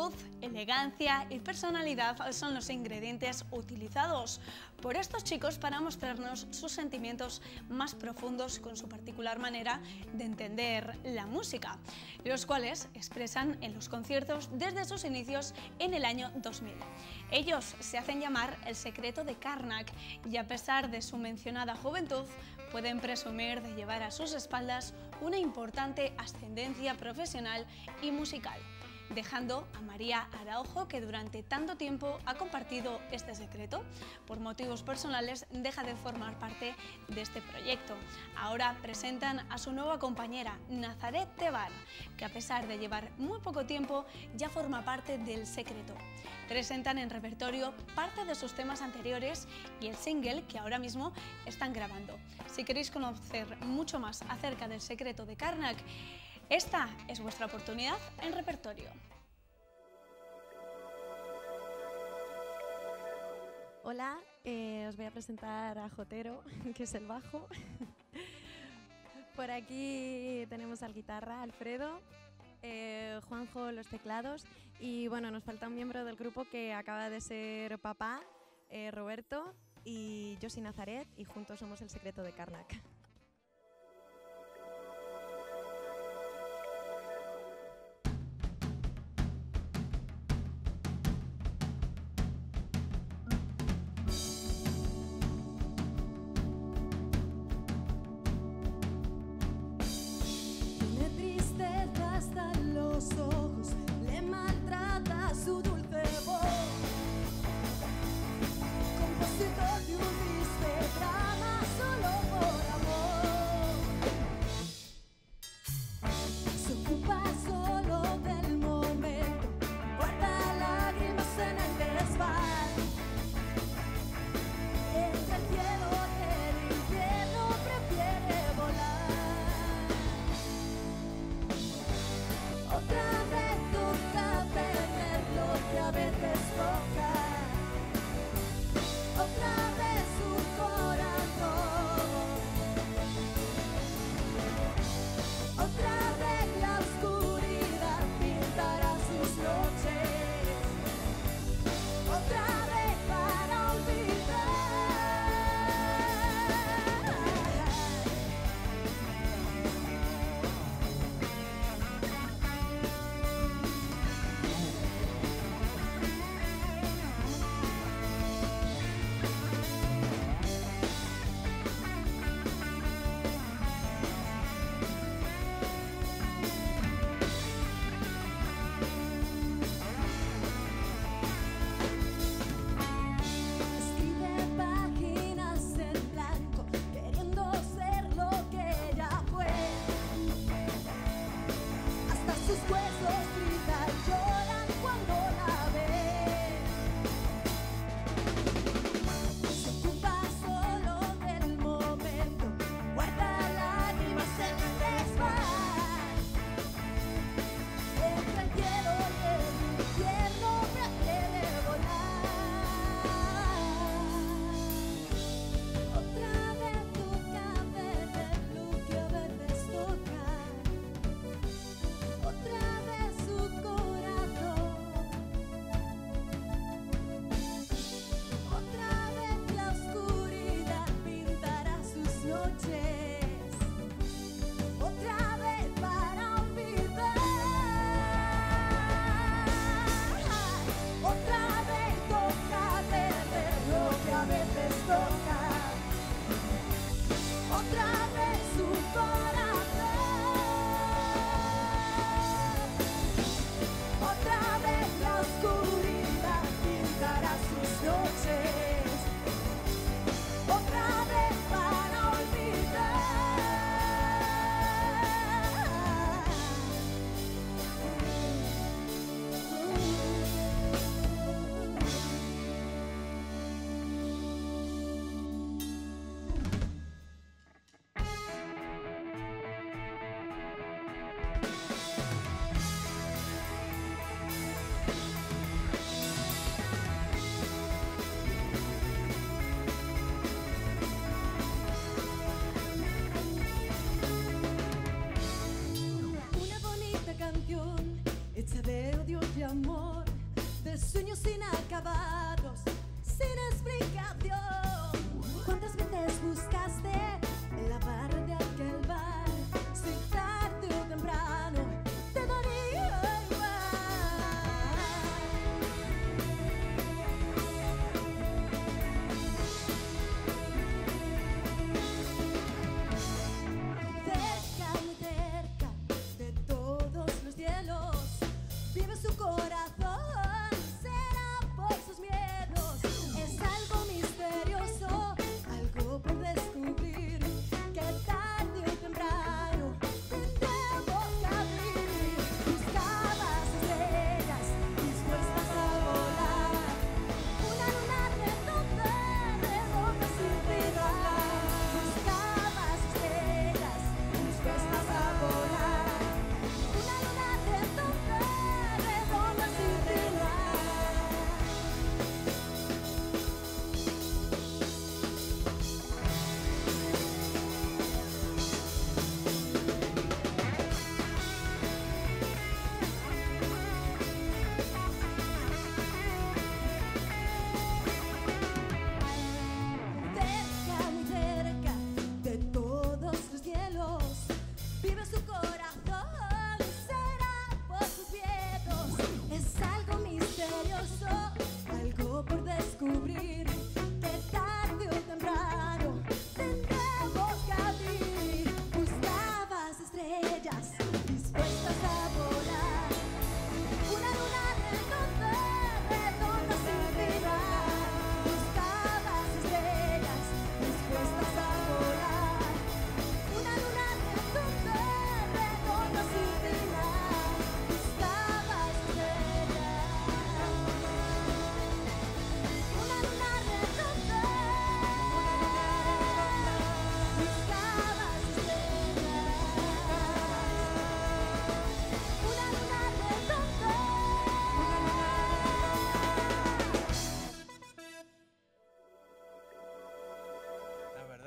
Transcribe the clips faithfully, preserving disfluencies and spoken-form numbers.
juventud, elegancia y personalidad son los ingredientes utilizados por estos chicos para mostrarnos sus sentimientos más profundos con su particular manera de entender la música, los cuales expresan en los conciertos desde sus inicios en el año dos mil. Ellos se hacen llamar El Secreto de Karnak y a pesar de su mencionada juventud, pueden presumir de llevar a sus espaldas una importante ascendencia profesional y musical, dejando a María Araujo, que durante tanto tiempo ha compartido este secreto, por motivos personales deja de formar parte de este proyecto. Ahora presentan a su nueva compañera, Nazaret Tebar, que a pesar de llevar muy poco tiempo ya forma parte del secreto. Presentan en repertorio parte de sus temas anteriores y el single que ahora mismo están grabando. Si queréis conocer mucho más acerca del secreto de Karnak, esta es vuestra oportunidad en repertorio. Hola, eh, os voy a presentar a Jotero, que es el bajo. Por aquí tenemos al guitarra, Alfredo, eh, Juanjo los teclados y bueno, nos falta un miembro del grupo que acaba de ser papá, eh, Roberto, y yo soy Nazaret y juntos somos El Secreto de Karnak. Hasta los ojos le maltrata su dulce voz, compositor de un triste drama solo por amor.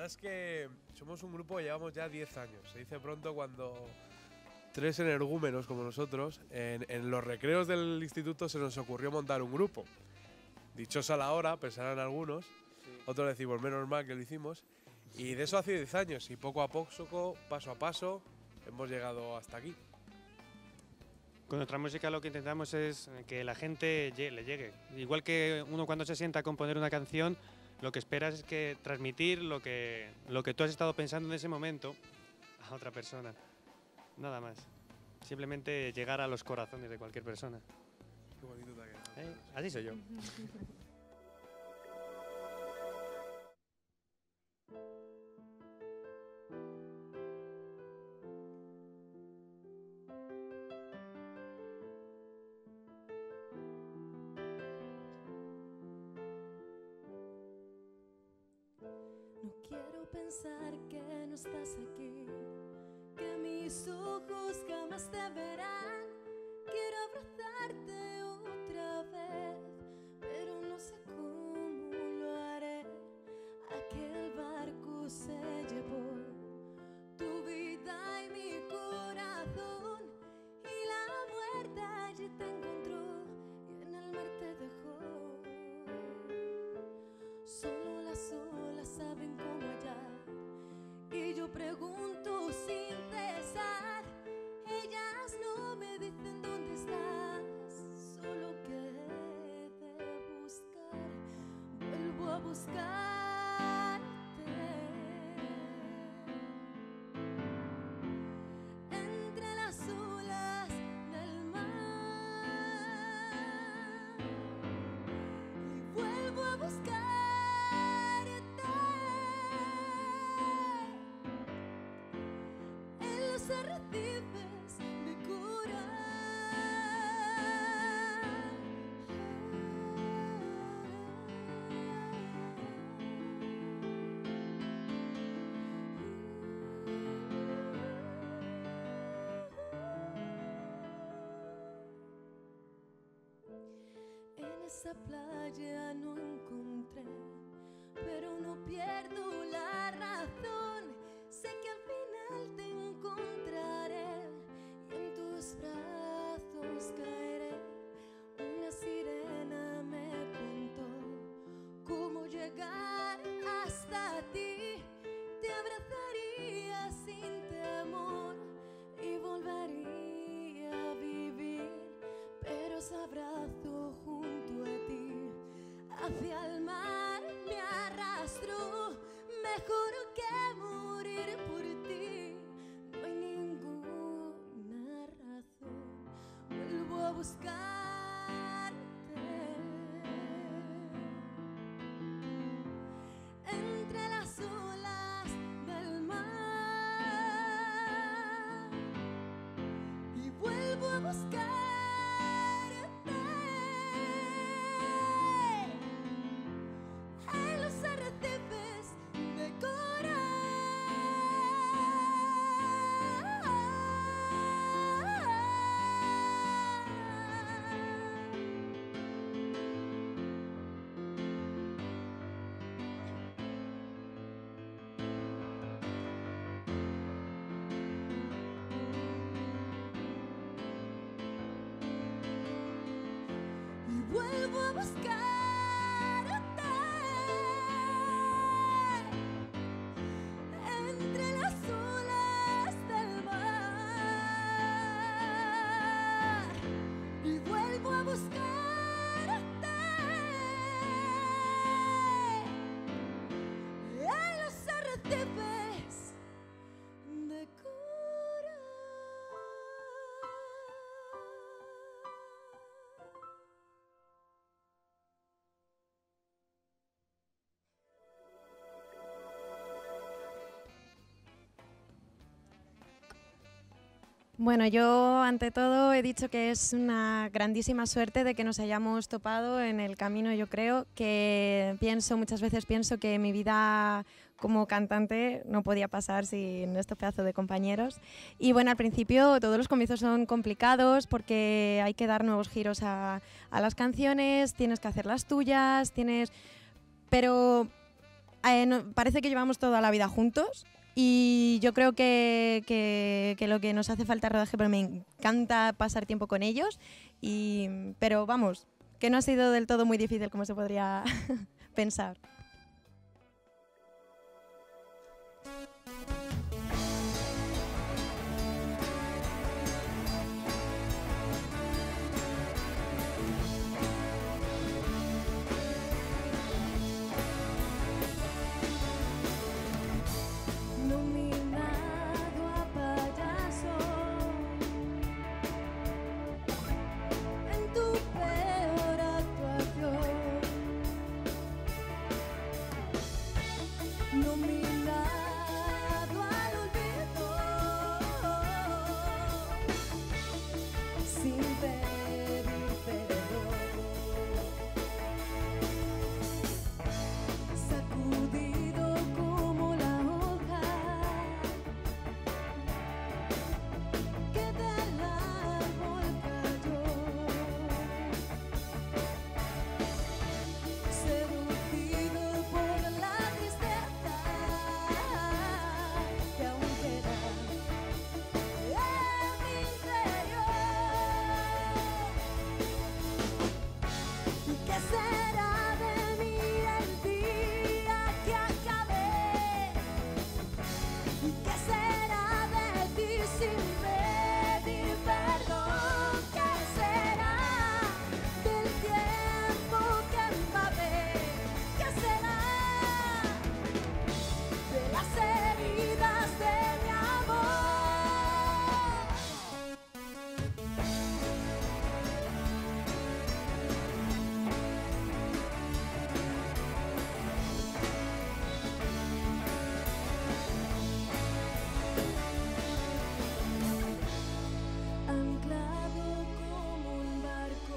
verdad es que somos un grupo que llevamos ya diez años. Se dice pronto cuando tres energúmenos como nosotros, en, en los recreos del instituto se nos ocurrió montar un grupo. Dichosa la hora, pensarán algunos. Sí. Otros decimos, menos mal que lo hicimos. Y de eso hace diez años. Y poco a poco, paso a paso, hemos llegado hasta aquí. Con nuestra música lo que intentamos es que la gente le llegue. Igual que uno cuando se sienta a componer una canción, lo que esperas es que transmitir lo que, lo que tú has estado pensando en ese momento a otra persona. Nada más. Simplemente llegar a los corazones de cualquier persona. Qué bonito te ha quedado. ¿Eh? Así soy yo. No quiero pensar que no estás aquí, que mis ojos jamás te verán. Quiero abrazarte otra vez, pero no sé cómo lo haré. Aquel barco se llevó tu vida y mi corazón, y la muerte allí te encontró y en el mar te dejó. Solo las olas saben cómo hallar, y yo pregunto sin cesar. Ellas no me dicen dónde estás, solo que de buscar, vuelvo a buscarte. Entre las olas del mar, y vuelvo a buscarte. En los arrecifes de coral, en esa playa no encontré, pero no pierdo la razón. Sé que al final te encontraré y en tus brazos caeré. Una sirena me contó cómo llegar hasta ti. Te abrazaría sin temor y volvería a vivir, pero ese abrazo junto a ti hacia el mar me arrastró. Mejor que morir por ti, no hay ninguna razón. Vuelvo a buscarte. Entre las olas del mar, y vuelvo a buscarte. En los arrecifes de coral. Y vuelvo a buscarte. Entre las olas del mar, y vuelvo a buscarte. En los arrecifes de coral. Bueno, yo ante todo he dicho que es una grandísima suerte de que nos hayamos topado en el camino. Yo creo que pienso, muchas veces pienso que mi vida como cantante no podía pasar sin este pedazo de compañeros. Y bueno, al principio todos los comienzos son complicados porque hay que dar nuevos giros a, a las canciones, tienes que hacer las tuyas, tienes... Pero eh, no, parece que llevamos toda la vida juntos y yo creo que, que, que lo que nos hace falta es rodaje, pero me encanta pasar tiempo con ellos, y, pero vamos, que no ha sido del todo muy difícil como se podría pensar. Nominado a payaso en tu peor actuación. Nominado al olvido sin pedir perdón. Sacudido como la hoja que del árbol cayó, seducido por la tristeza que aún queda en mi interior. ¿Qué será de mí el día que acabe? ¿Qué será de ti sin pedir perdón? ¿Qué será del tiempo que empavé? ¿Qué será de las heridas de mi amor? Anclado como un barco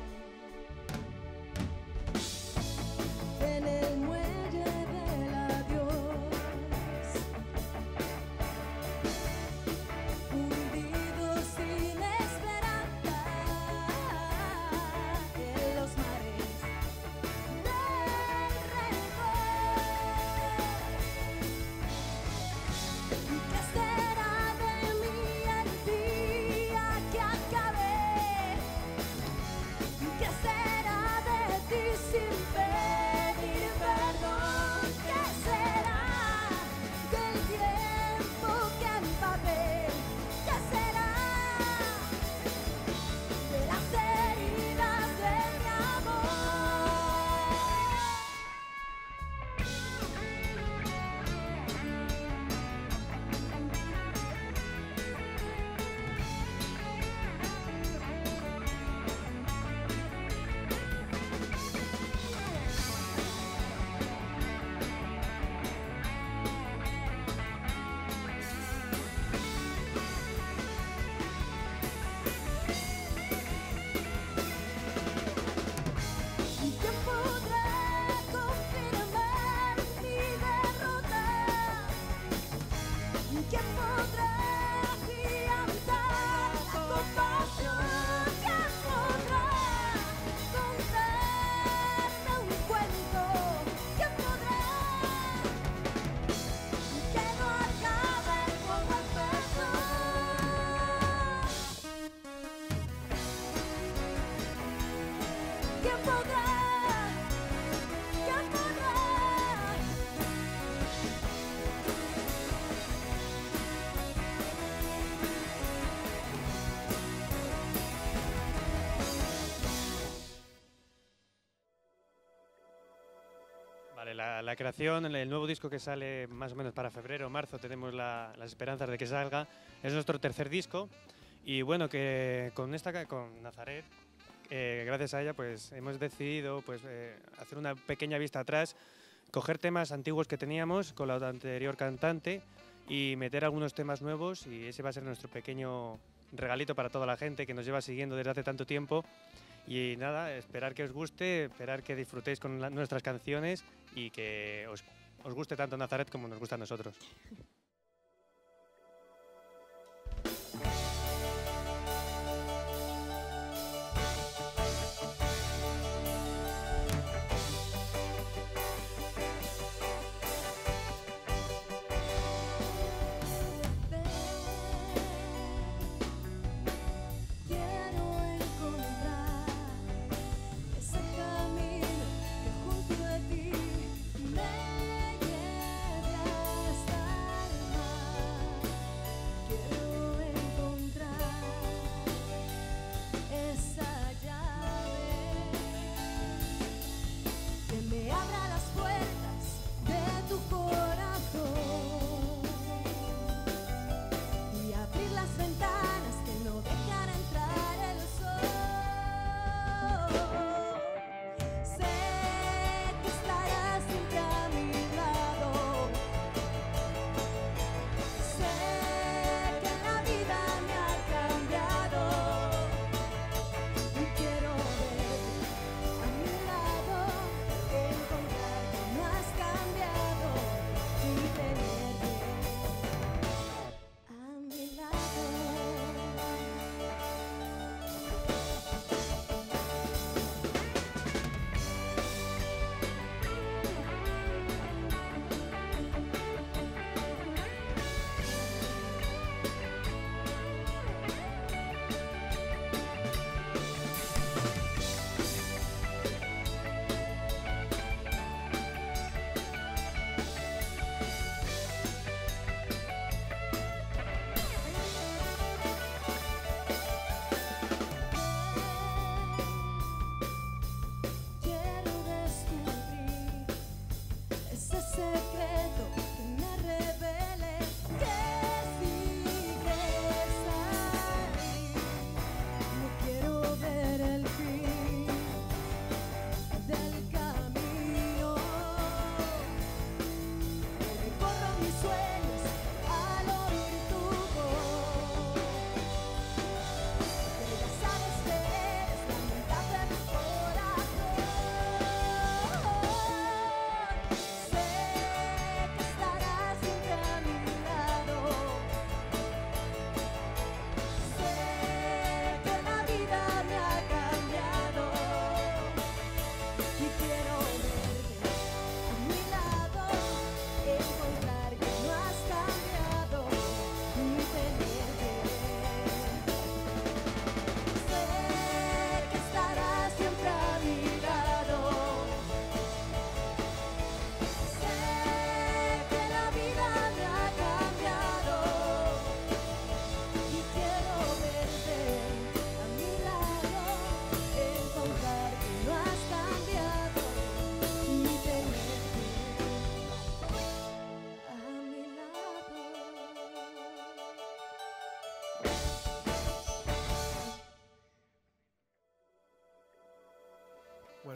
en el muelle del adiós, hundido sin esperanza en los mares del rencor. ¿Qué será de mí el día que acabe? ¿Qué será de ti sin pedir perdón? ¿Qué será del tiempo que empapé? ¿Qué será de las heridas de mi amor? ¿Quién podrá confirmar mi derrota? ¿Quién podrá agigantar la compasión? ¿Quién podrá contarme un cuento? ¿Quién podrá que no acabe como empezó? ¿Quién podrá? ¿Quién podrá? Vale, la, la creación, el nuevo disco que sale más o menos para febrero o marzo, tenemos la- las esperanzas de que salga. Es nuestro tercer disco y bueno, que con esta ca- con Nazaret, eh, gracias a ella, pues hemos decidido pues eh, hacer una pequeña vista atrás, coger temas antiguos que teníamos con la anterior cantante y meter algunos temas nuevos, y ese va a ser nuestro pequeño regalito para toda la gente que nos lleva siguiendo desde hace tanto tiempo. Y nada, esperar que os guste, esperar que disfrutéis con la- nuestras canciones y que os, os guste tanto Nazaret como nos gusta a nosotros.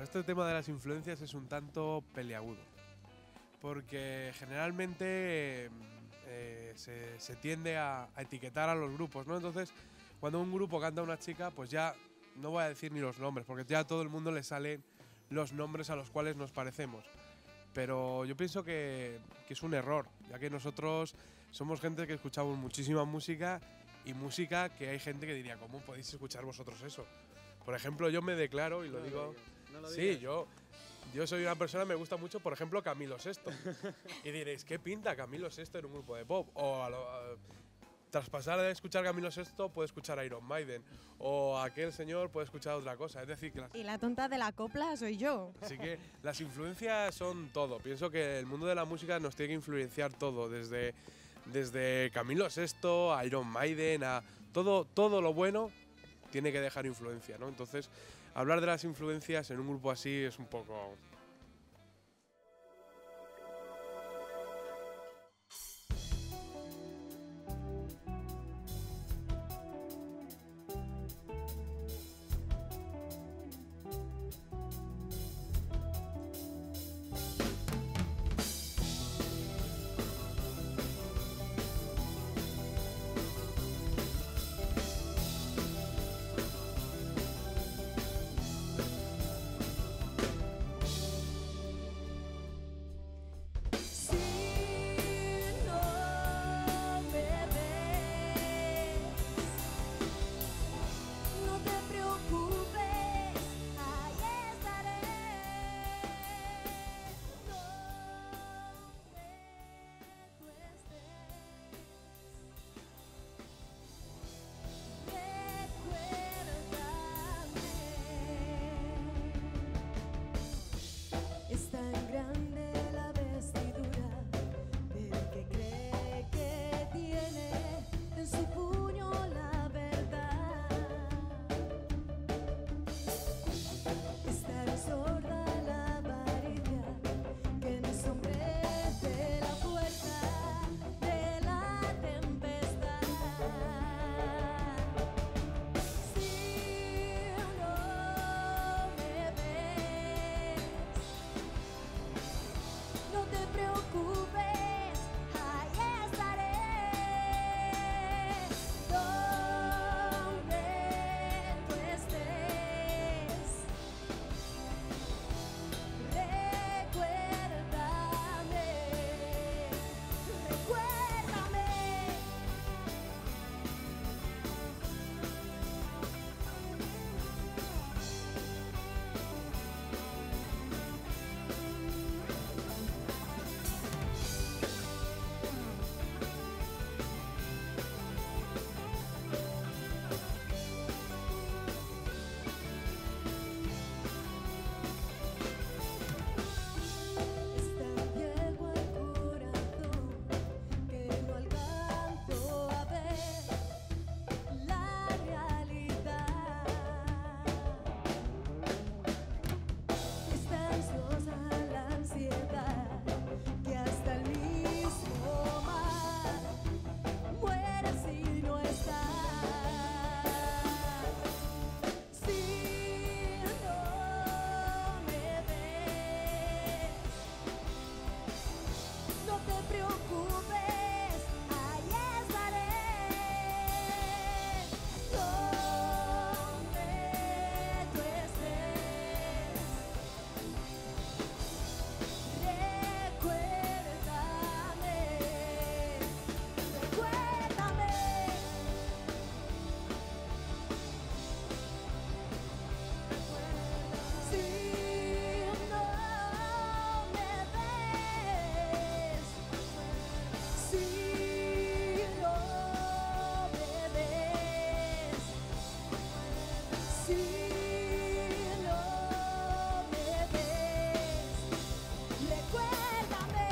este tema de las influencias es un tanto peliagudo, porque generalmente eh, se, se tiende a, a etiquetar a los grupos, ¿no? Entonces, cuando un grupo canta a una chica, pues ya no voy a decir ni los nombres, porque ya a todo el mundo le salen los nombres a los cuales nos parecemos. Pero yo pienso que, que es un error, ya que nosotros somos gente que escuchamos muchísima música y música que hay gente que diría, ¿cómo podéis escuchar vosotros eso? Por ejemplo, yo me declaro y lo No digo… lo digas, no lo sí, digas. yo, yo soy una persona, me gusta mucho, por ejemplo, Camilo Sesto. Y diréis, ¿qué pinta Camilo Sesto en un grupo de pop? O a lo, a, tras pasar de escuchar Camilo Sesto, puede escuchar a Iron Maiden. O aquel señor puede escuchar otra cosa. Es decir, que las, Y la tonta de la copla soy yo. así que las influencias son todo. Pienso que el mundo de la música nos tiene que influenciar todo, desde, desde Camilo Sesto a Iron Maiden, a todo, todo lo bueno tiene que dejar influencia, ¿no? Entonces, hablar de las influencias en un grupo así es un poco… Si no me ves, no te preocupes, ahí estaré. Donde tú estés, recuérdame. Es tan grande la vestidura del que cree que tiene en su puño la verdad. Es tan sorda la avaricia que no ensombrece la fuerza de la tempestad. Si no me ves, no te preocupes, ahí estaré. Donde tú estés, recuérdame, recuérdame. Es tan viejo el corazón que no alcanzo a ver la realidad. Es tan ansiosa la ansiedad que hasta el mismo mar muere si no estás. Si no me ves, no te preocupes, ahí estaré. Donde tú estés, recuérdame, recuérdame. Si no me ves, si no me ves, si no me ves, recuérdame.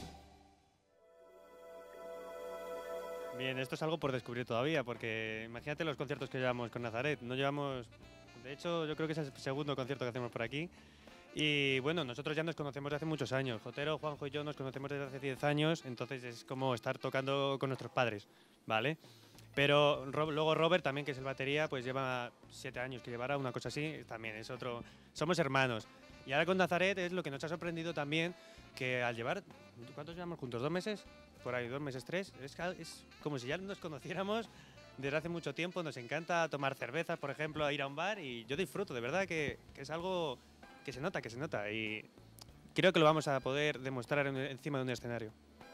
Bien, esto es algo por descubrir todavía, porque imagínate los conciertos que llevamos con Nazaret. No llevamos, de hecho, yo creo que es el segundo concierto que hacemos por aquí. Y bueno, nosotros ya nos conocemos desde hace muchos años. Jotero, Juanjo y yo nos conocemos desde hace diez años, entonces es como estar tocando con nuestros padres, ¿vale? Pero Ro- luego Robert también, que es el batería, pues lleva siete años que llevará, una cosa así, también es otro… Somos hermanos. Y ahora con Nazaret es lo que nos ha sorprendido también, que al llevar, ¿cuántos llevamos juntos? ¿Dos meses? Por ahí, dos meses, tres. Es, es como si ya nos conociéramos desde hace mucho tiempo. Nos encanta tomar cervezas, por ejemplo, ir a un bar, y yo disfruto, de verdad que, que es algo que se nota, que se nota, y creo que lo vamos a poder demostrar en, encima de un escenario.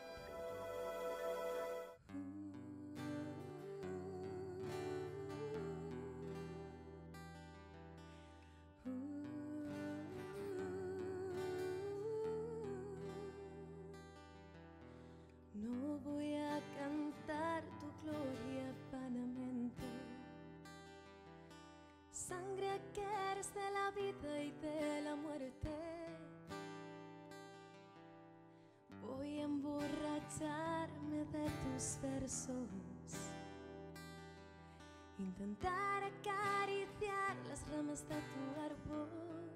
No voy a cantar tu gloria vanamente. Sangre que eres de la vida y de la muerte. Voy a emborracharme de tus versos. Intentar acariciar las ramas de tu árbol.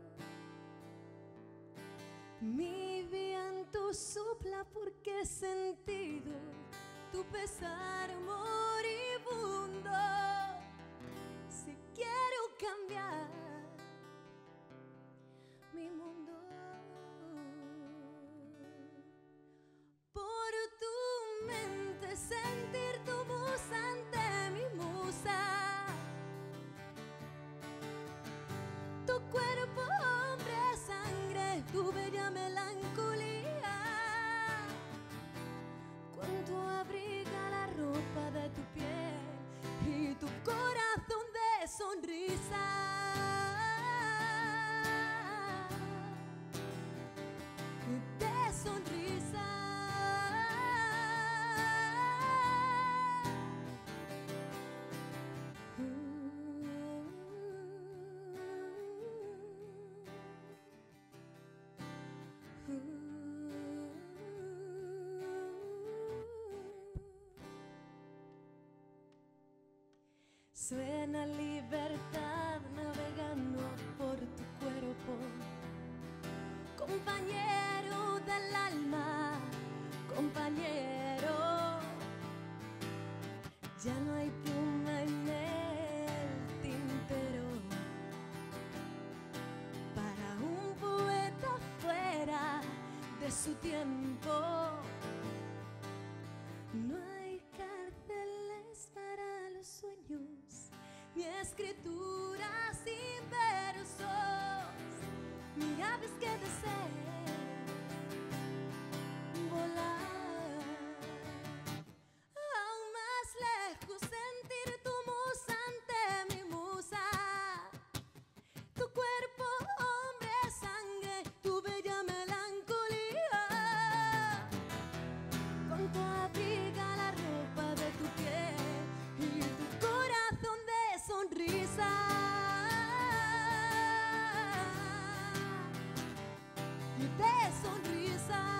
Mi viento sopla porque he sentido tu pesar moribundo. Si quiero cambiar mi mundo, por tu mente sentir tu voz ante mi musa, tu cuerpo hombre sangre, tu bella melancolía, cuánto abriga la ropa de tu piel y tu corazón de sonrisa. De sonrisa. Suena libertad navegando por tu cuerpo, compañero del alma, compañero. Ya no hay pluma en el tintero para un poeta fuera de su tiempo. No hay cárceles para los sueños, ni escrituras sin versos, ni aves que deseen volar. Aún más lejos sentir tu musa ante mi musa, tu cuerpo hombre sangre, tu bella melancolía, cuánto abriga la ropa de tu piel y tu corazón de sonrisa. Y de sonrisa.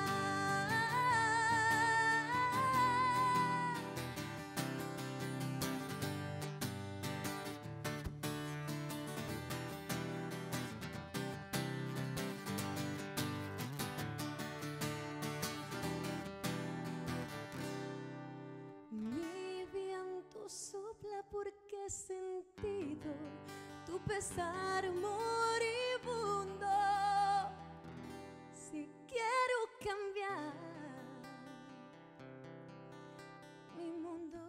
Mi viento sopla porque he sentido tu pesar moribundo. Si quiero cambiar mi mundo,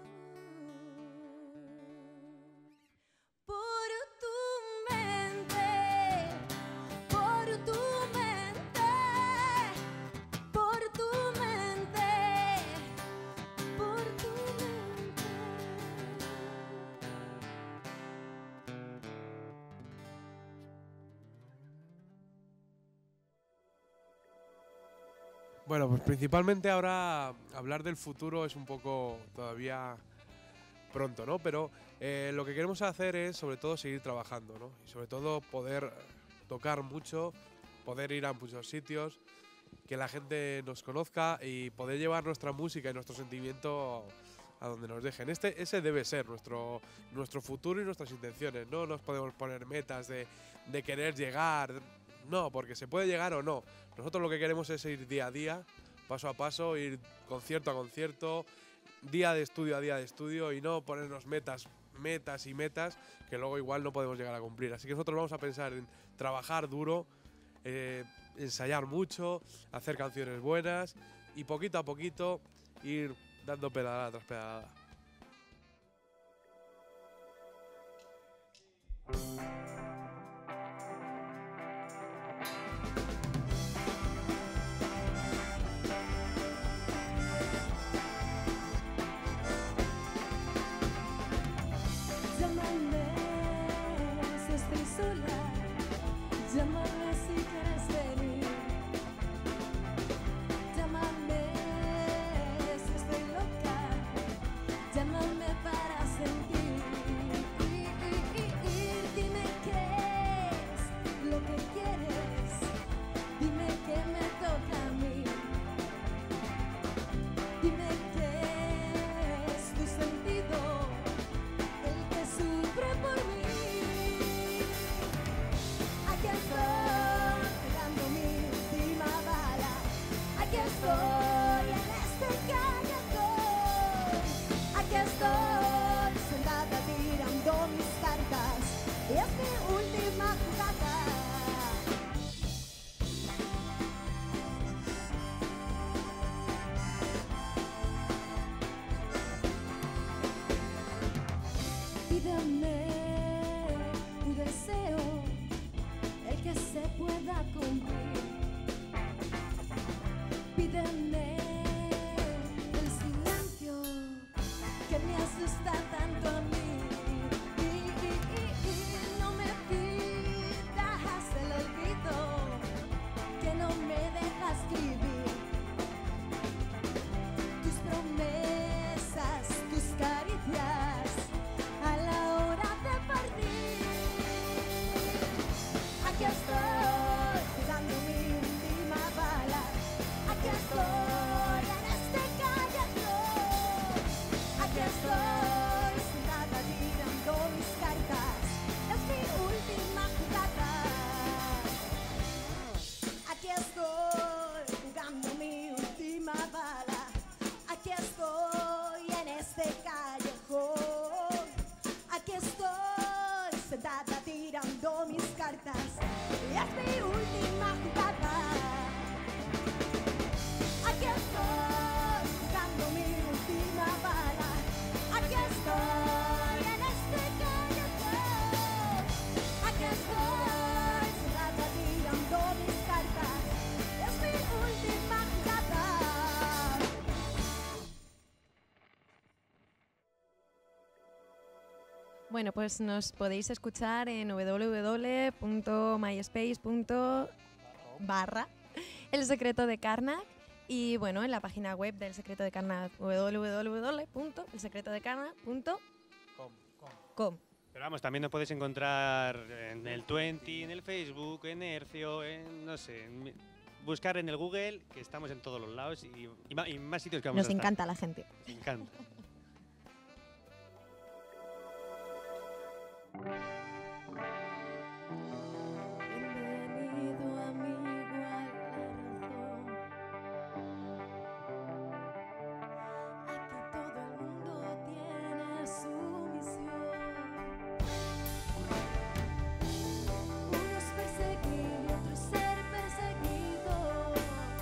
por tu mente, por tu mente, por tu mente, por tu mente. Bueno, pues principalmente ahora hablar del futuro es un poco todavía pronto, ¿no? Pero eh, lo que queremos hacer es sobre todo seguir trabajando, ¿no? Y sobre todo poder tocar mucho, poder ir a muchos sitios, que la gente nos conozca y poder llevar nuestra música y nuestro sentimiento a donde nos dejen. Este, ese debe ser nuestro, nuestro futuro y nuestras intenciones. No nos podemos poner metas de, de querer llegar, no, porque se puede llegar o no. Nosotros lo que queremos es ir día a día, paso a paso, ir concierto a concierto, día de estudio a día de estudio y no ponernos metas, metas y metas que luego igual no podemos llegar a cumplir. Así que nosotros vamos a pensar en trabajar duro, eh, ensayar mucho, hacer canciones buenas y poquito a poquito ir dando pedalada tras pedalada. Llámame si estoy sola, llámame si quieres venir. Llámame si estoy loca, llámame para sentir. Dime qué es lo que quieres, dime qué me toca a mí. Dime qué es tu sentido, el que sufre por mí. Aquí estoy, pegando mi última bala. Aquí estoy, en este callejón. Aquí estoy, sentada tirando mis cartas. Y es mi última jugada. Pídeme tu deseo, el que se pueda cumplir. Pídeme el silencio que me asusta tanto a mí. Y, y, y, y no me pidas el olvido que no me deja escribir. Tus promesas, tus caricias a la hora de partir. Aquí estoy, tirando mi última bala. Aquí estoy, en este callejón. Aquí estoy, sentada tirando mis cartas. Es mi última jugada. Aquí estoy, jugando mi última bala. Aquí estoy, en este callejón. Aquí estoy, sentada tirando mis cartas. Y es mi última jugada. Aquí estoy, jugando mi última bala. Aquí estoy, en este callejón. Aquí estoy, sentada tirando mis cartas. Es mi última jugada. Bueno, pues nos podéis escuchar en w w w punto myspace punto barra El Secreto de Karnak y bueno, en la página web del Secreto de Karnak w w w punto el secreto de karnak punto com. Pero vamos, también nos podéis encontrar en el veinte, en el Facebook, en Hercio, en no sé, en- buscar en el Google, que estamos en todos los lados y, y ma- y más sitios que vamos Nos a estar. encanta la gente. Nos encanta. Bienvenido amigo a la razón. Aquí todo el mundo tiene su misión. Unos perseguir y otros ser perseguidos.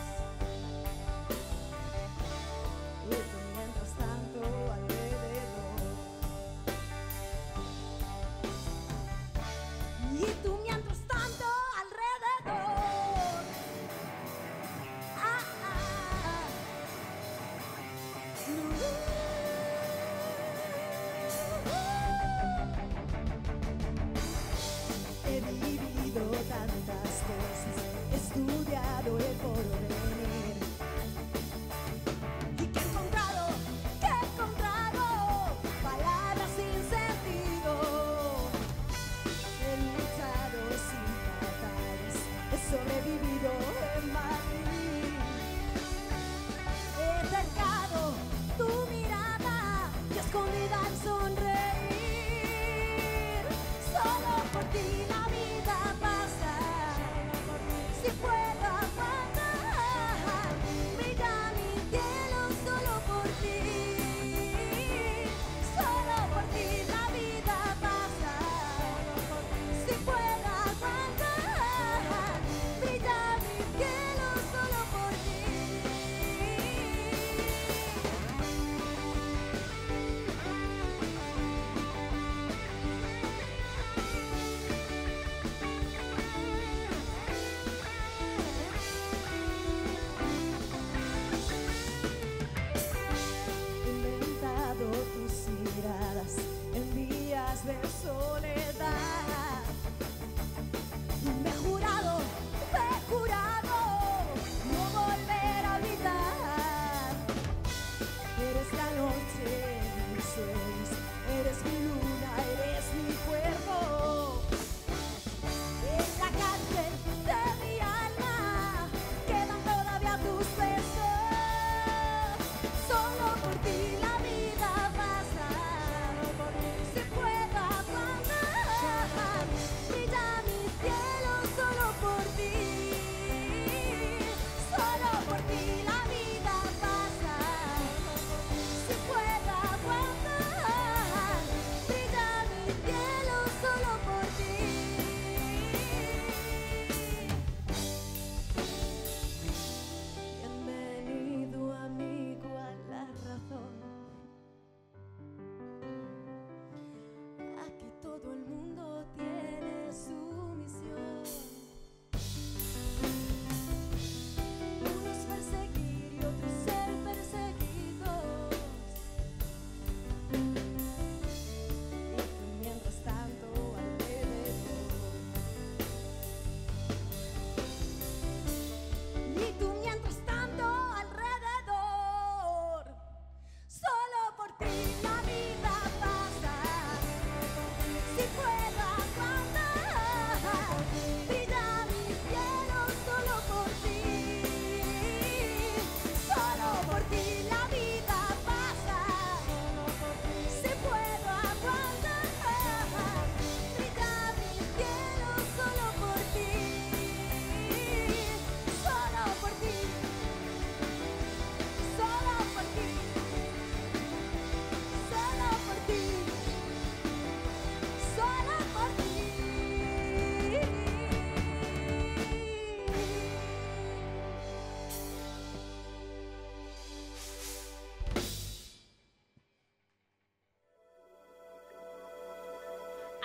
Y tú mientras tanto alrededor.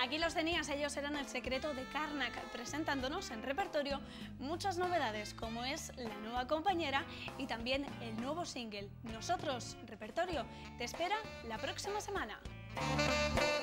Aquí los tenías, ellos eran El Secreto de Karnak, presentándonos en repertorio muchas novedades, como es la nueva compañera y también el nuevo single. Nosotros, Repertorio, te espera la próxima semana.